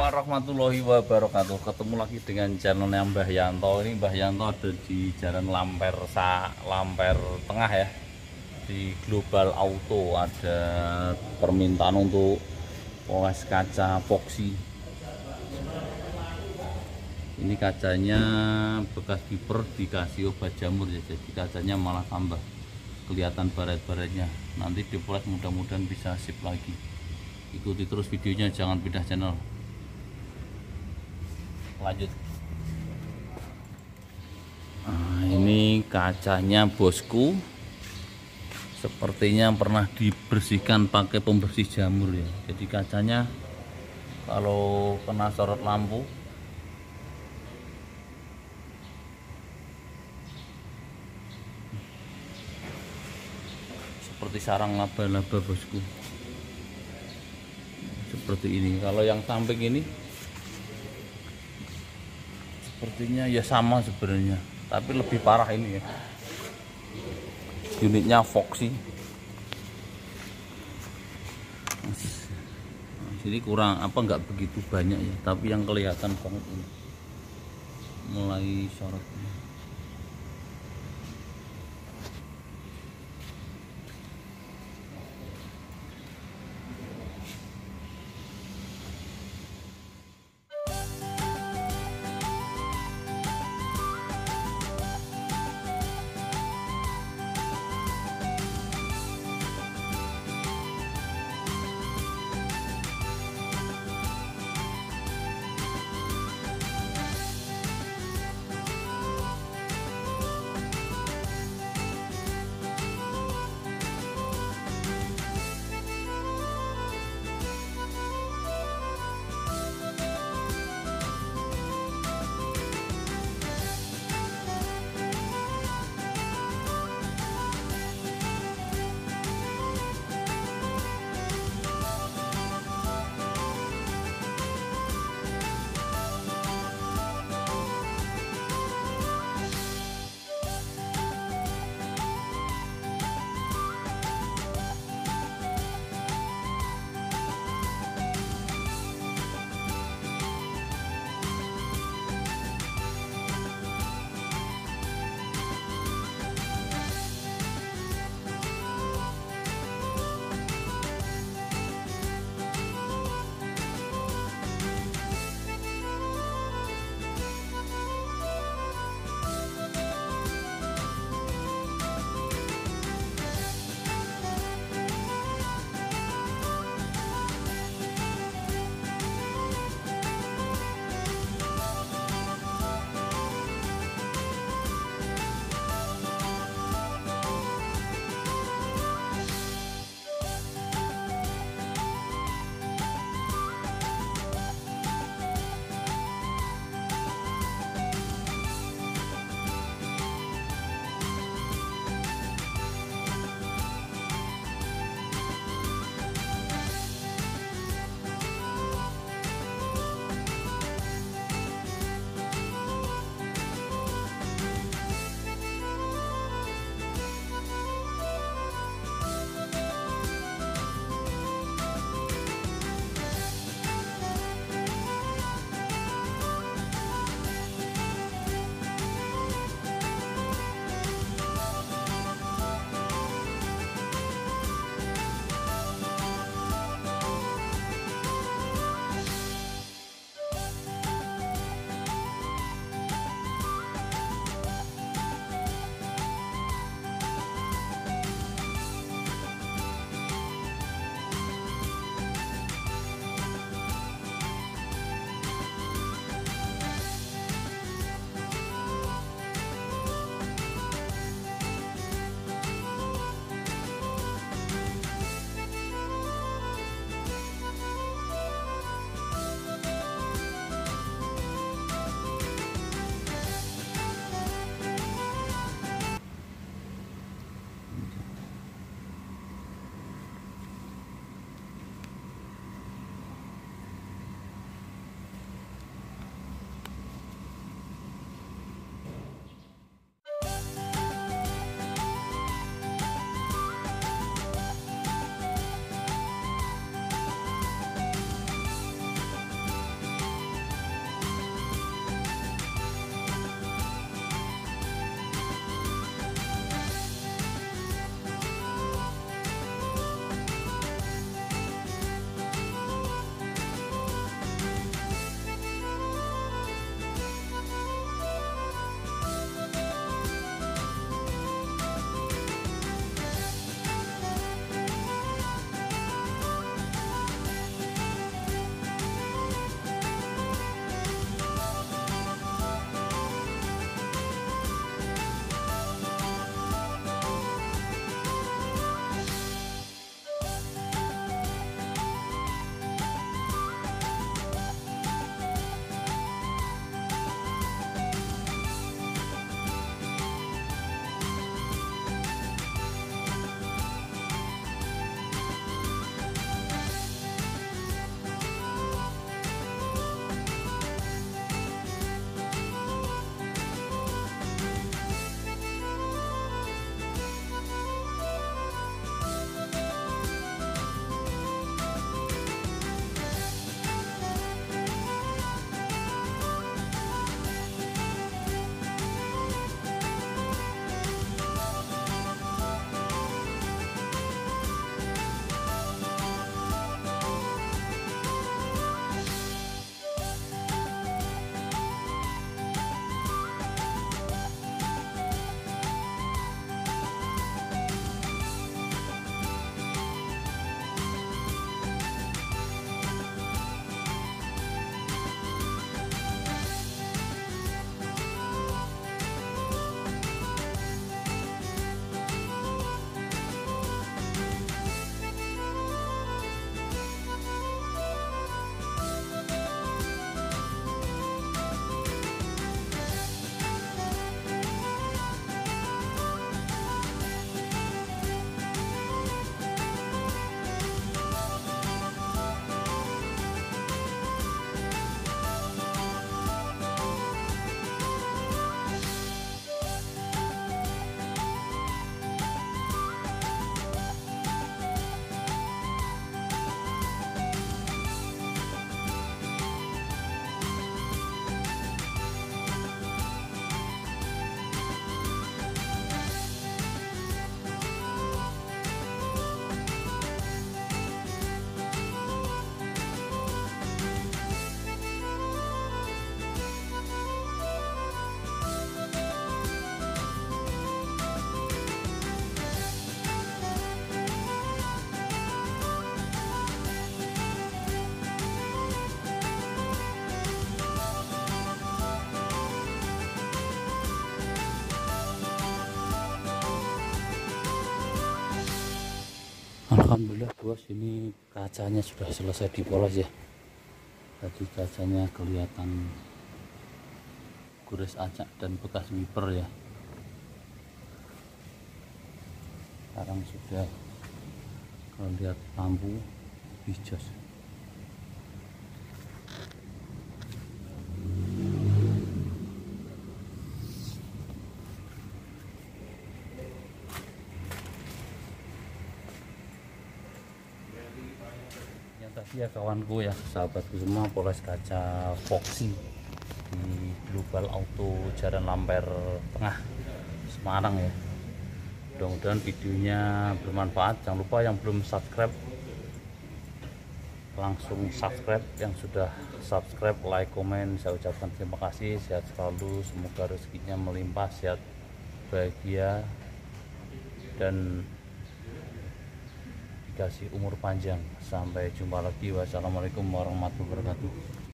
warahmatullahi wabarakatuh. Ketemu lagi dengan channelnya Mbah Yanto. Ini Mbah Yanto ada di Jalan Lamper Tengah ya, di Global Auto. Ada permintaan untuk poles kaca epoxy. Ini kacanya bekas kiper dikasih obat jamur ya, jadi kacanya malah tambah kelihatan baret-baretnya. Nanti dipoles mudah-mudahan bisa sip lagi. Ikuti terus videonya, jangan pindah channel. Lanjut. Nah, ini kacanya bosku, sepertinya pernah dibersihkan pakai pembersih jamur ya. Jadi kacanya kalau kena sorot lampu seperti sarang laba-laba bosku, seperti ini. Kalau yang samping ini sepertinya ya sama sebenarnya, tapi lebih parah ini ya. Unitnya Foxy. Sini kurang apa, nggak begitu banyak ya, tapi yang kelihatan banget ini mulai sorotnya. Alhamdulillah bos, ini kacanya sudah selesai dipoles ya. Tadi kacanya kelihatan gores acak dan bekas wiper ya. Sekarang sudah, kalau lihat lampu hijau. Yang tadi ya kawanku ya, sahabatku semua, poles kaca Foxy di Global Auto Jalan Lamper Tengah, Semarang ya. Mudah-mudahan videonya bermanfaat. Jangan lupa yang belum subscribe langsung subscribe, yang sudah subscribe like komen saya ucapkan terima kasih. Sehat selalu, semoga rezekinya melimpah, sehat bahagia dan dikasih umur panjang. Sampai jumpa lagi, wassalamualaikum warahmatullahi wabarakatuh.